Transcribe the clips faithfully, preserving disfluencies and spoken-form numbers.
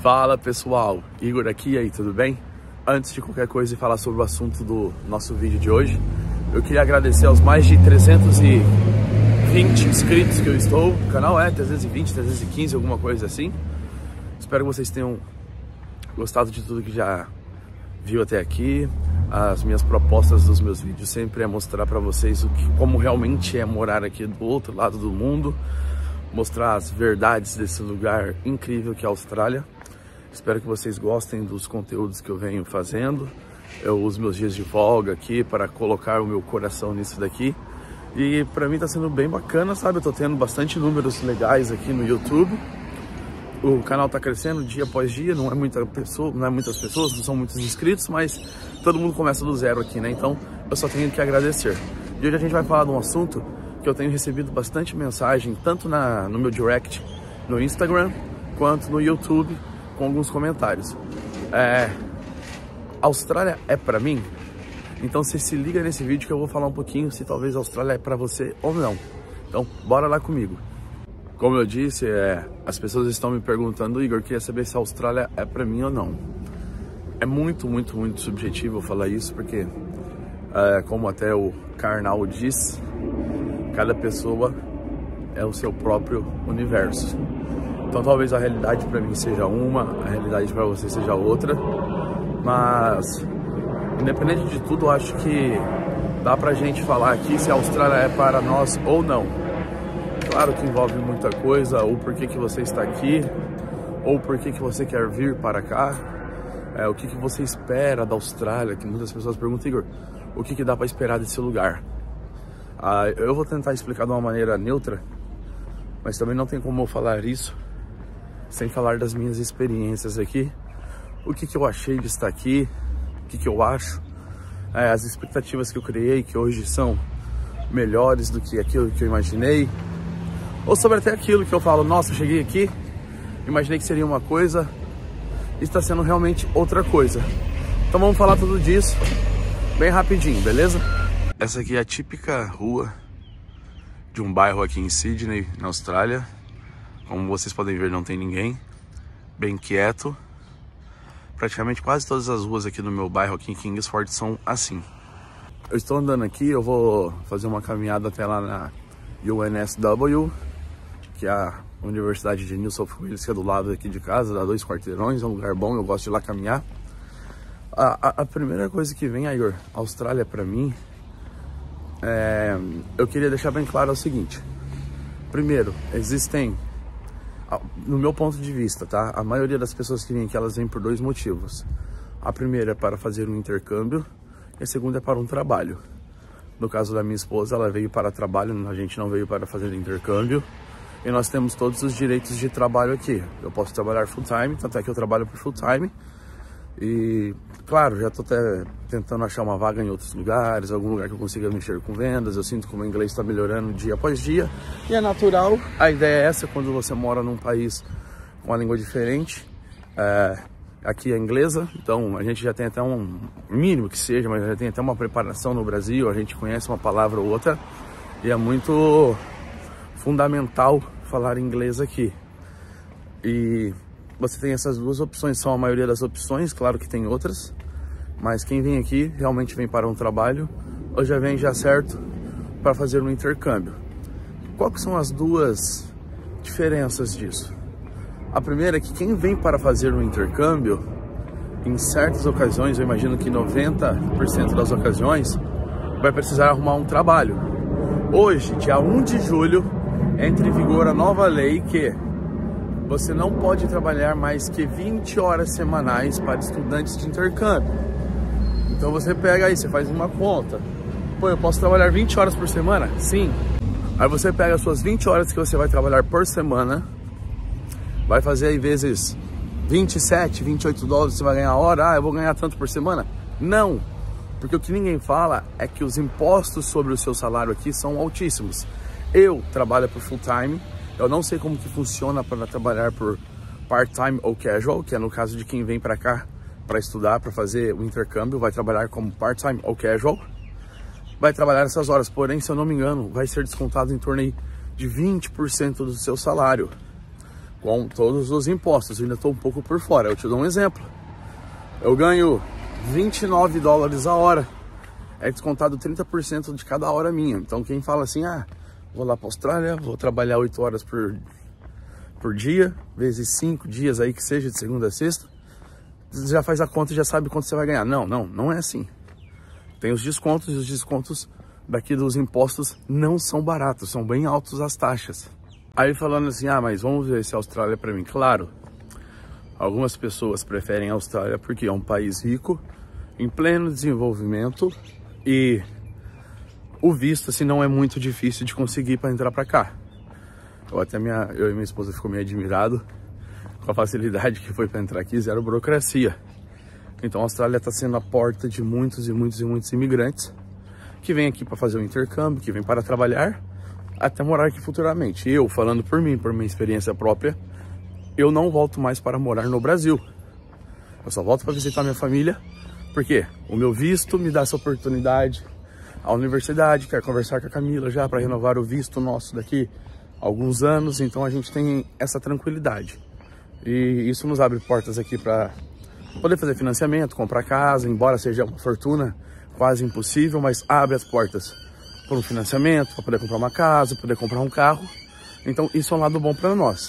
Fala pessoal, Igor aqui, e aí, tudo bem? Antes de qualquer coisa e falar sobre o assunto do nosso vídeo de hoje, eu queria agradecer aos mais de trezentos e vinte inscritos que eu estou. O canal é trezentos e vinte, trezentos e quinze, alguma coisa assim. Espero que vocês tenham gostado de tudo que já viu até aqui. As minhas propostas dos meus vídeos sempre é mostrar para vocês o que, como realmente é morar aqui do outro lado do mundo, mostrar as verdades desse lugar incrível que é a Austrália. Espero que vocês gostem dos conteúdos que eu venho fazendo. Eu uso meus dias de folga aqui para colocar o meu coração nisso daqui. E para mim tá sendo bem bacana, sabe? Eu tô tendo bastante números legais aqui no YouTube. O canal tá crescendo dia após dia, não é muita pessoa, não é muitas pessoas, não são muitos inscritos, mas todo mundo começa do zero aqui, né? Então eu só tenho que agradecer. E hoje a gente vai falar de um assunto que eu tenho recebido bastante mensagem, tanto na, no meu direct, no Instagram, quanto no YouTube, com alguns comentários. É, Austrália é pra mim? Então você se liga nesse vídeo que eu vou falar um pouquinho se talvez a Austrália é pra você ou não. Então bora lá comigo. Como eu disse, é, as pessoas estão me perguntando, Igor, queria saber se a Austrália é pra mim ou não. É muito, muito, muito subjetivo eu falar isso, porque é, como até o Karnal diz, cada pessoa é o seu próprio universo. Então talvez a realidade para mim seja uma, a realidade para você seja outra, mas independente de tudo, eu acho que dá pra gente falar aqui se a Austrália é para nós ou não. Claro que envolve muita coisa, ou por que que você está aqui, ou por que que você quer vir para cá, é, o que que você espera da Austrália, que muitas pessoas perguntam, Igor, o que que dá para esperar desse lugar? Ah, eu vou tentar explicar de uma maneira neutra, mas também não tem como eu falar isso sem falar das minhas experiências aqui, o que que eu achei de estar aqui, o que que eu acho, é, as expectativas que eu criei, que hoje são melhores do que aquilo que eu imaginei, ou sobre até aquilo que eu falo, nossa, eu cheguei aqui, imaginei que seria uma coisa, e está sendo realmente outra coisa. Então vamos falar tudo disso, bem rapidinho, beleza? Essa aqui é a típica rua de um bairro aqui em Sydney, na Austrália. Como vocês podem ver, não tem ninguém, bem quieto. Praticamente quase todas as ruas aqui no meu bairro, aqui em Kingsford, são assim. Eu estou andando aqui, eu vou fazer uma caminhada até lá na U N S W, que é a Universidade de New South Wales, que é do lado aqui de casa, dá dois quarteirões, é um lugar bom, eu gosto de ir lá caminhar. A, a, a primeira coisa que vem, Igor, a Austrália pra mim, é, eu queria deixar bem claro o seguinte. Primeiro, existem, no meu ponto de vista, tá? A maioria das pessoas que vêm aqui, elas vêm por dois motivos. A primeira é para fazer um intercâmbio e a segunda é para um trabalho. No caso da minha esposa, ela veio para trabalho, a gente não veio para fazer intercâmbio. E nós temos todos os direitos de trabalho aqui. Eu posso trabalhar full time, tanto é que eu trabalho por full time. E, claro, já estou até tentando achar uma vaga em outros lugares, algum lugar que eu consiga mexer com vendas. Eu sinto que o meu inglês está melhorando dia após dia. E é natural, a ideia é essa, quando você mora num país com uma língua diferente. É, aqui é inglesa, então a gente já tem até um mínimo que seja, mas já tem até uma preparação no Brasil, a gente conhece uma palavra ou outra. E é muito fundamental falar inglês aqui. E você tem essas duas opções, são a maioria das opções, claro que tem outras, mas quem vem aqui realmente vem para um trabalho ou já vem já certo para fazer um intercâmbio. Quais são as duas diferenças disso? A primeira é que quem vem para fazer um intercâmbio, em certas ocasiões, eu imagino que noventa por cento das ocasiões, vai precisar arrumar um trabalho. Hoje, dia um de julho, entra em vigor a nova lei que você não pode trabalhar mais que vinte horas semanais para estudantes de intercâmbio. Então você pega aí, você faz uma conta. Pô, eu posso trabalhar vinte horas por semana? Sim. Aí você pega as suas vinte horas que você vai trabalhar por semana, vai fazer aí vezes vinte e sete, vinte e oito dólares, você vai ganhar a hora. Ah, eu vou ganhar tanto por semana? Não. Porque o que ninguém fala é que os impostos sobre o seu salário aqui são altíssimos. Eu trabalho por full time. Eu não sei como que funciona para trabalhar por part-time ou casual, que é no caso de quem vem para cá para estudar, para fazer o intercâmbio, vai trabalhar como part-time ou casual. Vai trabalhar essas horas, porém, se eu não me engano, vai ser descontado em torno de vinte por cento do seu salário. com todos os impostos. Eu ainda estou um pouco por fora. Eu te dou um exemplo. Eu ganho vinte e nove dólares a hora. É descontado trinta por cento de cada hora minha. Então quem fala assim, ah, vou lá para a Austrália, vou trabalhar oito horas por, por dia, vezes cinco dias aí que seja, de segunda a sexta, você já faz a conta e já sabe quanto você vai ganhar. Não, não, não é assim. Tem os descontos e os descontos daqui dos impostos não são baratos, são bem altos as taxas. Aí falando assim, ah, mas vamos ver se a Austrália é para mim. Claro, algumas pessoas preferem a Austrália porque é um país rico, em pleno desenvolvimento, e o visto assim não é muito difícil de conseguir para entrar para cá. Eu até minha, eu e minha esposa ficou meio admirado com a facilidade que foi para entrar aqui, zero burocracia. Então a Austrália está sendo a porta de muitos e muitos e muitos imigrantes que vêm aqui para fazer o intercâmbio, que vêm para trabalhar, até morar aqui futuramente. Eu, falando por mim, por minha experiência própria, eu não volto mais para morar no Brasil. Eu só volto para visitar minha família, porque o meu visto me dá essa oportunidade. A universidade quer conversar com a Camila já para renovar o visto nosso daqui a alguns anos, então a gente tem essa tranquilidade. E isso nos abre portas aqui para poder fazer financiamento, comprar casa, embora seja uma fortuna quase impossível, mas abre as portas para um financiamento, para poder comprar uma casa, poder comprar um carro. Então isso é um lado bom para nós.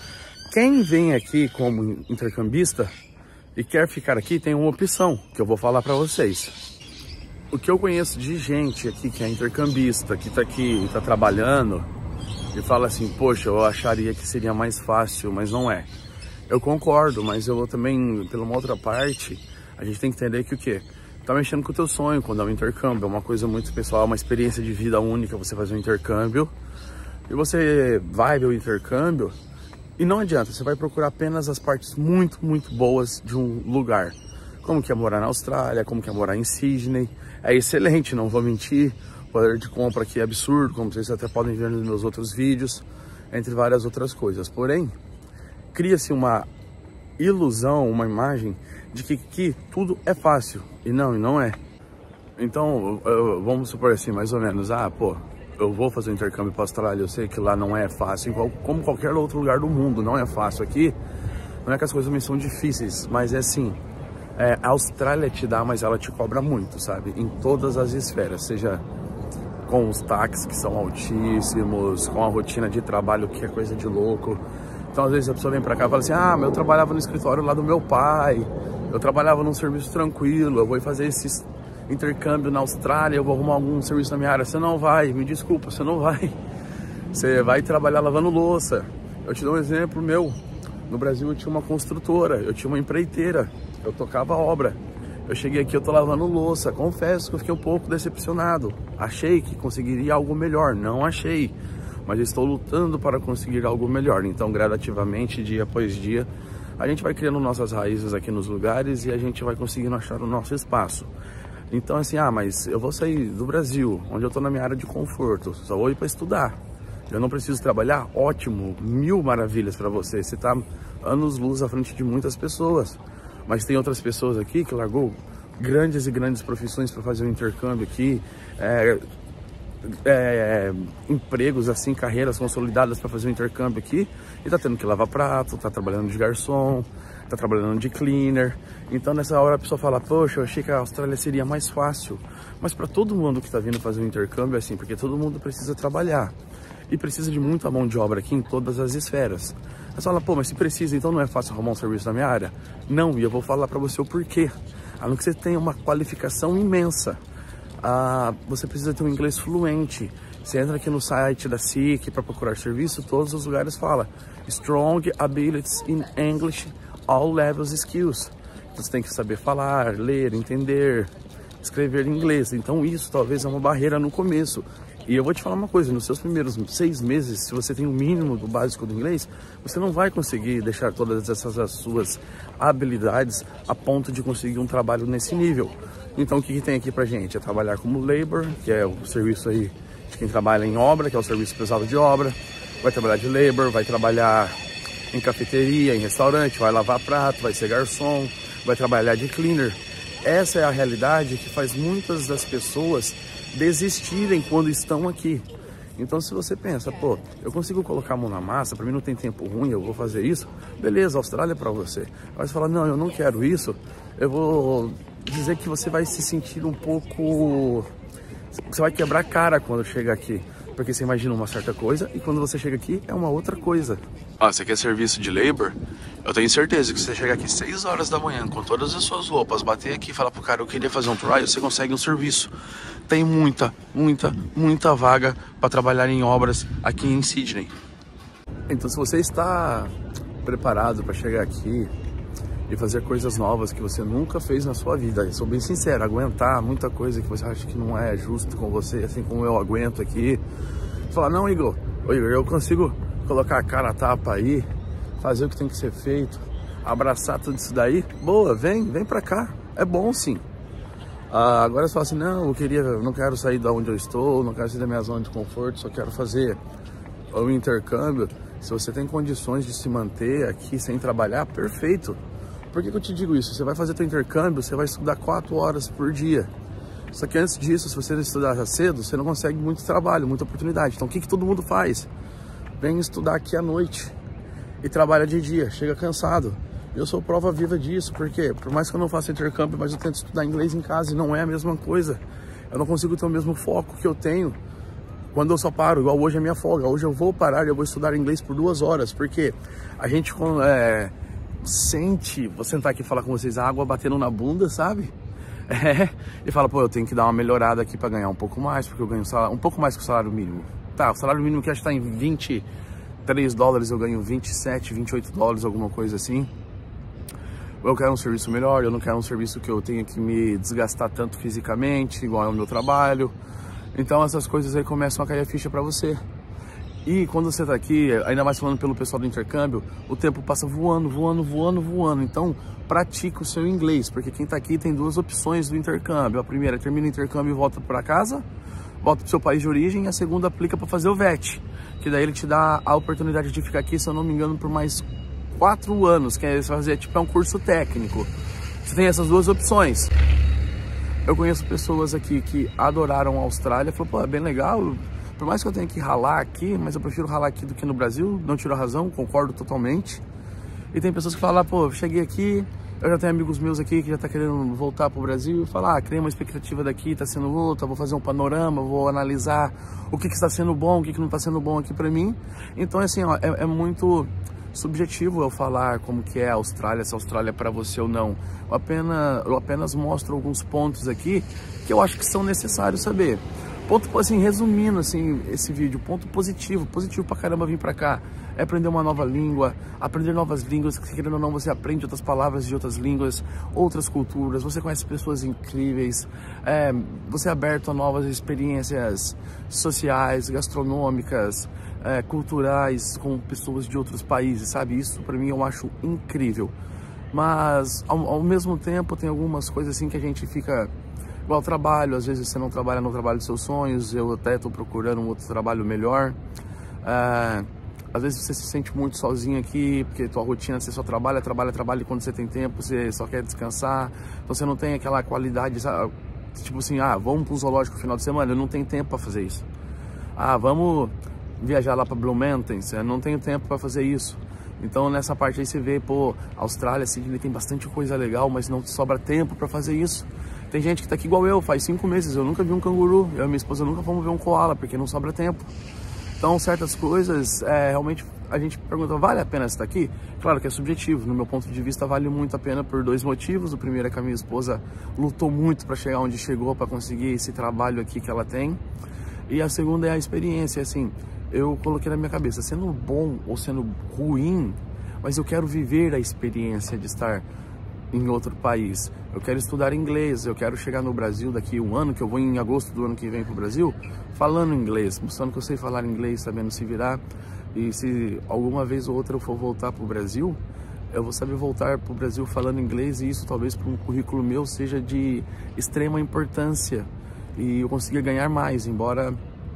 Quem vem aqui como intercambista e quer ficar aqui tem uma opção que eu vou falar para vocês. O que eu conheço de gente aqui que é intercambista, que está aqui, está trabalhando e fala assim, poxa, eu acharia que seria mais fácil, mas não é. Eu concordo, mas eu também, pela uma outra parte, a gente tem que entender que o quê? Tá mexendo com o teu sonho quando é um intercâmbio, é uma coisa muito pessoal, uma experiência de vida única, você fazer um intercâmbio. E você vai ver o intercâmbio e não adianta, você vai procurar apenas as partes muito, muito boas de um lugar. Como que é morar na Austrália, como que é morar em Sydney. É excelente, não vou mentir. O poder de compra aqui é absurdo, como vocês até podem ver nos meus outros vídeos, entre várias outras coisas. Porém, cria-se uma ilusão, uma imagem de que aqui tudo é fácil. E não, e não é. Então, eu, vamos supor assim, mais ou menos, ah, pô, eu vou fazer um intercâmbio para a Austrália, eu sei que lá não é fácil, como qualquer outro lugar do mundo, não é fácil. Aqui, não é que as coisas também são difíceis, mas é assim, é, a Austrália te dá, mas ela te cobra muito, sabe? Em todas as esferas, seja com os táxis que são altíssimos, com a rotina de trabalho que é coisa de louco. Então, às vezes, a pessoa vem pra cá e fala assim, ah, mas eu trabalhava no escritório lá do meu pai, eu trabalhava num serviço tranquilo, eu vou fazer esse intercâmbio na Austrália, eu vou arrumar algum serviço na minha área. Você não vai, me desculpa, você não vai. Você vai trabalhar lavando louça. Eu te dou um exemplo meu. No Brasil eu tinha uma construtora, eu tinha uma empreiteira, eu tocava obra. Eu cheguei aqui, eu tô lavando louça. Confesso que eu fiquei um pouco decepcionado. Achei que conseguiria algo melhor, não achei. Mas estou lutando para conseguir algo melhor. Então, gradativamente, dia após dia, a gente vai criando nossas raízes aqui nos lugares e a gente vai conseguindo achar o nosso espaço. Então, assim, ah, mas eu vou sair do Brasil, onde eu estou na minha área de conforto, só vou ir para estudar. Eu não preciso trabalhar? Ótimo, mil maravilhas para você. Você está anos-luz à frente de muitas pessoas. Mas tem outras pessoas aqui que largou grandes e grandes profissões para fazer um intercâmbio aqui. É, É, empregos assim, carreiras consolidadas para fazer um intercâmbio aqui e tá tendo que lavar prato, tá trabalhando de garçom, tá trabalhando de cleaner. Então nessa hora a pessoa fala, poxa, eu achei que a Austrália seria mais fácil. Mas para todo mundo que tá vindo fazer um intercâmbio é assim, porque todo mundo precisa trabalhar e precisa de muita mão de obra aqui em todas as esferas. Você fala, pô, mas se precisa, então não é fácil arrumar um serviço na minha área? Não, e eu vou falar para você o porquê. A não que você tenha uma qualificação imensa. Ah, você precisa ter um inglês fluente. Você entra aqui no site da S I C para procurar serviço, todos os lugares fala Strong Abilities in English, All Levels Skills. Então, você tem que saber falar, ler, entender, escrever em inglês. Então isso talvez é uma barreira no começo. E eu vou te falar uma coisa, nos seus primeiros seis meses, se você tem o mínimo do básico do inglês, você não vai conseguir deixar todas essas as suas habilidades a ponto de conseguir um trabalho nesse nível. Então o que, que tem aqui pra gente? É trabalhar como labor, que é o serviço aí de quem trabalha em obra, que é o serviço pesado de obra. Vai trabalhar de labor, vai trabalhar em cafeteria, em restaurante, vai lavar prato, vai ser garçom, vai trabalhar de cleaner. Essa é a realidade que faz muitas das pessoas desistirem quando estão aqui. Então se você pensa, pô, eu consigo colocar a mão na massa, pra mim não tem tempo ruim, eu vou fazer isso, beleza, Austrália é pra você. Mas você fala, não, eu não quero isso, eu vou dizer que você vai se sentir um pouco... Você vai quebrar a cara quando chega aqui, porque você imagina uma certa coisa e quando você chega aqui é uma outra coisa. Ah, você quer serviço de labor? Eu tenho certeza que você chega aqui seis horas da manhã com todas as suas roupas, bater aqui e falar pro cara, eu queria fazer um trial, você consegue um serviço. Tem muita, muita, muita vaga para trabalhar em obras aqui em Sydney. Então se você está preparado para chegar aqui e fazer coisas novas que você nunca fez na sua vida, eu sou bem sincero, aguentar muita coisa que você acha que não é justo com você, assim como eu aguento aqui, falar, não, Igor, Igor, eu consigo colocar a cara a tapa aí, fazer o que tem que ser feito, abraçar tudo isso daí, boa, vem, vem pra cá, é bom sim. Ah, agora você fala assim, não, eu queria, eu não quero sair da onde eu estou, não quero sair da minha zona de conforto, só quero fazer o intercâmbio. Se você tem condições de se manter aqui sem trabalhar, perfeito. Por que que eu te digo isso? Você vai fazer teu intercâmbio, você vai estudar quatro horas por dia. Só que antes disso, se você não estudar cedo, você não consegue muito trabalho, muita oportunidade. Então o que que todo mundo faz? Vem estudar aqui à noite e trabalha de dia, chega cansado. Eu sou prova viva disso, porque por mais que eu não faça intercâmbio, mas eu tento estudar inglês em casa e não é a mesma coisa. Eu não consigo ter o mesmo foco que eu tenho quando eu só paro, igual hoje é minha folga. Hoje eu vou parar e eu vou estudar inglês por duas horas, porque a gente é, sente, vou sentar aqui e falar com vocês, a água batendo na bunda, sabe? É, e fala, pô, eu tenho que dar uma melhorada aqui para ganhar um pouco mais, porque eu ganho salário, um pouco mais que o salário mínimo. Tá, o salário mínimo que acho que tá em vinte e três dólares, eu ganho vinte e sete, vinte e oito dólares, alguma coisa assim. Eu quero um serviço melhor, eu não quero um serviço que eu tenha que me desgastar tanto fisicamente, igual é o meu trabalho. Então essas coisas aí começam a cair a ficha pra você. E quando você tá aqui, ainda mais falando pelo pessoal do intercâmbio, o tempo passa voando, voando, voando, voando. Então pratique o seu inglês, porque quem tá aqui tem duas opções do intercâmbio. A primeira, termina o intercâmbio e volta pra casa, volta pro seu país de origem. E a segunda aplica pra fazer o V E T, que daí ele te dá a oportunidade de ficar aqui, se eu não me engano, por mais quatro anos, que é fazer, tipo, é um curso técnico. Você tem essas duas opções. Eu conheço pessoas aqui que adoraram a Austrália, falou, pô, é bem legal, por mais que eu tenha que ralar aqui, mas eu prefiro ralar aqui do que no Brasil, não tiro a razão, concordo totalmente. E tem pessoas que falam, pô, cheguei aqui, eu já tenho amigos meus aqui que já tá querendo voltar pro Brasil, e falar, ah, criei uma expectativa daqui, tá sendo outra, vou fazer um panorama, vou analisar o que que está sendo bom, o que que não tá sendo bom aqui pra mim. Então, assim, ó, é, é muito subjetivo eu falar como que é a Austrália, se a Austrália é para você ou não. Eu apenas, eu apenas mostro alguns pontos aqui que eu acho que são necessários saber. Ponto, assim, resumindo assim, esse vídeo, ponto positivo, positivo pra caramba vir pra cá, é aprender uma nova língua, aprender novas línguas, que querendo ou não você aprende outras palavras de outras línguas, outras culturas, você conhece pessoas incríveis, é, você é aberto a novas experiências sociais, gastronômicas, é, culturais, com pessoas de outros países, sabe? Isso pra mim eu acho incrível. Mas ao, ao mesmo tempo tem algumas coisas assim que a gente fica... Igual trabalho, às vezes você não trabalha no trabalho dos seus sonhos, eu até estou procurando um outro trabalho melhor. É, às vezes você se sente muito sozinho aqui, porque tua rotina, você só trabalha, trabalha, trabalha, e quando você tem tempo, você só quer descansar. Então você não tem aquela qualidade, sabe? Tipo assim, ah, vamos para um zoológico no final de semana, eu não tenho tempo para fazer isso. Ah, vamos viajar lá para Blue Mountains, eu não tenho tempo para fazer isso. Então nessa parte aí você vê, pô, Austrália, Sydney tem bastante coisa legal, mas não sobra tempo para fazer isso. Tem gente que tá aqui igual eu, faz cinco meses, eu nunca vi um canguru, eu e minha esposa nunca fomos ver um koala, porque não sobra tempo. Então certas coisas, é, realmente a gente pergunta, vale a pena estar aqui? Claro que é subjetivo, no meu ponto de vista vale muito a pena por dois motivos. O primeiro é que a minha esposa lutou muito para chegar onde chegou, para conseguir esse trabalho aqui que ela tem. E a segunda é a experiência, assim, eu coloquei na minha cabeça, sendo bom ou sendo ruim, mas eu quero viver a experiência de estar em outro país. Eu quero estudar inglês, eu quero chegar no Brasil daqui um ano, que eu vou em agosto do ano que vem pro Brasil, falando inglês, mostrando que eu sei falar inglês, sabendo se virar. E se alguma vez ou outra eu for voltar pro Brasil, eu vou saber voltar pro Brasil falando inglês, e isso talvez para um currículo meu seja de extrema importância e eu consiga ganhar mais, embora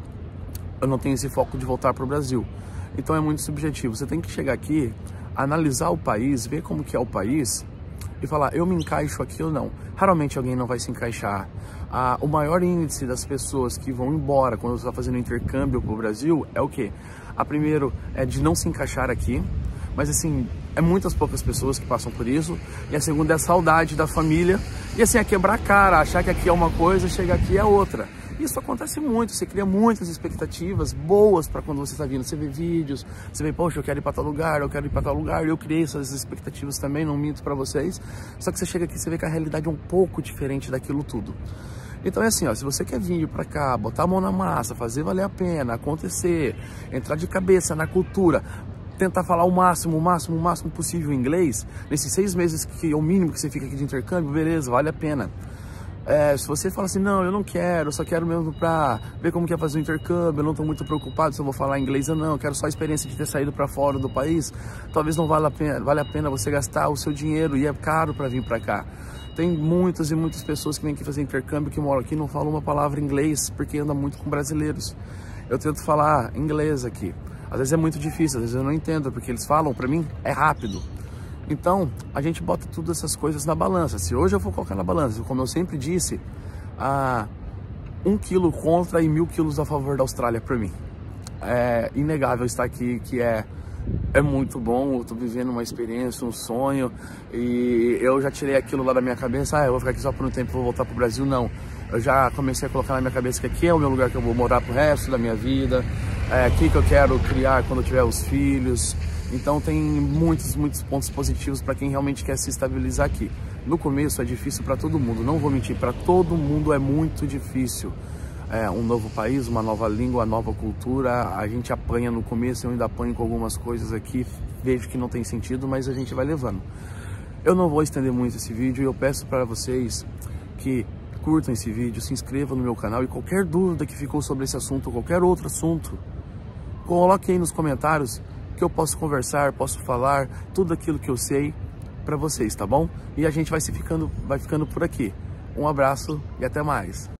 eu não tenha esse foco de voltar pro Brasil. Então é muito subjetivo, você tem que chegar aqui, analisar o país, ver como que é o país, e falar, eu me encaixo aqui ou não. Raramente alguém não vai se encaixar. Ah, o maior índice das pessoas que vão embora quando você está fazendo intercâmbio para o Brasil é o quê? A primeiro é de não se encaixar aqui, mas assim, é muitas poucas pessoas que passam por isso. E a segunda é a saudade da família. E assim, é quebrar a cara, achar que aqui é uma coisa, chegar aqui é outra. Isso acontece muito, você cria muitas expectativas boas para quando você está vindo. Você vê vídeos, você vê, poxa, eu quero ir para tal lugar, eu quero ir para tal lugar. Eu criei essas expectativas também, não minto para vocês. Só que você chega aqui, você vê que a realidade é um pouco diferente daquilo tudo. Então é assim, ó, se você quer vir para cá, botar a mão na massa, fazer valer a pena, acontecer, entrar de cabeça na cultura, tentar falar o máximo, o máximo, o máximo possível em inglês, nesses seis meses que é o mínimo que você fica aqui de intercâmbio, beleza, vale a pena. É, se você fala assim, não, eu não quero, eu só quero mesmo pra ver como que é fazer o intercâmbio, eu não tô muito preocupado se eu vou falar inglês ou não, eu quero só a experiência de ter saído pra fora do país, talvez não vale a pena, vale a pena você gastar o seu dinheiro e é caro pra vir pra cá. Tem muitas e muitas pessoas que vêm aqui fazer intercâmbio, que moram aqui e não falam uma palavra em inglês, porque anda muito com brasileiros. Eu tento falar inglês aqui, às vezes é muito difícil, às vezes eu não entendo, porque eles falam pra mim, é rápido. Então, a gente bota todas essas coisas na balança. Se hoje eu for colocar na balança, como eu sempre disse, ah, um quilo contra e mil quilos a favor da Austrália para mim. É inegável estar aqui, que é, é muito bom. Eu tô vivendo uma experiência, um sonho, e eu já tirei aquilo lá da minha cabeça, ah, eu vou ficar aqui só por um tempo, vou voltar pro Brasil, não. Eu já comecei a colocar na minha cabeça que aqui é o meu lugar que eu vou morar pro resto da minha vida, é aqui que eu quero criar quando eu tiver os filhos. Então tem muitos, muitos pontos positivos para quem realmente quer se estabilizar aqui. No começo é difícil para todo mundo, não vou mentir, para todo mundo é muito difícil. É um novo país, uma nova língua, uma nova cultura, a gente apanha no começo, eu ainda apanho com algumas coisas aqui, vejo que não tem sentido, mas a gente vai levando. Eu não vou estender muito esse vídeo e eu peço para vocês que curtam esse vídeo, se inscrevam no meu canal e qualquer dúvida que ficou sobre esse assunto ou qualquer outro assunto, coloque aí nos comentários, que eu posso conversar, posso falar tudo aquilo que eu sei para vocês, tá bom? E a gente vai se ficando, vai ficando por aqui. Um abraço e até mais.